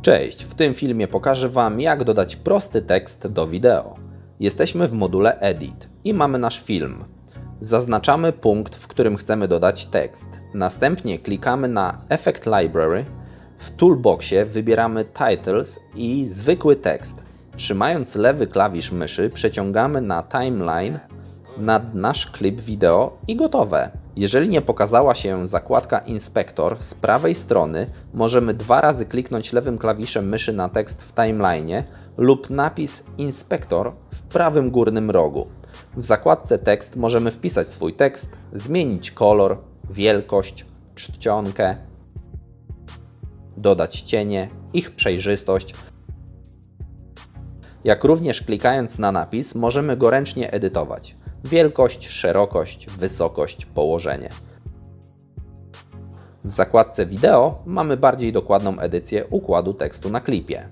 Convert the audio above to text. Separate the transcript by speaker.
Speaker 1: Cześć, w tym filmie pokażę Wam, jak dodać prosty tekst do wideo. Jesteśmy w module Edit i mamy nasz film. Zaznaczamy punkt, w którym chcemy dodać tekst. Następnie klikamy na Effect Library. W toolboxie wybieramy Titles i zwykły tekst. Trzymając lewy klawisz myszy przeciągamy na Timeline nad nasz klip wideo i gotowe. Jeżeli nie pokazała się zakładka Inspektor z prawej strony, możemy 2 razy kliknąć lewym klawiszem myszy na tekst w timeline'ie lub napis Inspektor w prawym górnym rogu. W zakładce Tekst możemy wpisać swój tekst, zmienić kolor, wielkość, czcionkę, dodać cienie, ich przejrzystość. Jak również klikając na napis możemy go ręcznie edytować. Wielkość, szerokość, wysokość, położenie. W zakładce Wideo mamy bardziej dokładną edycję układu tekstu na klipie.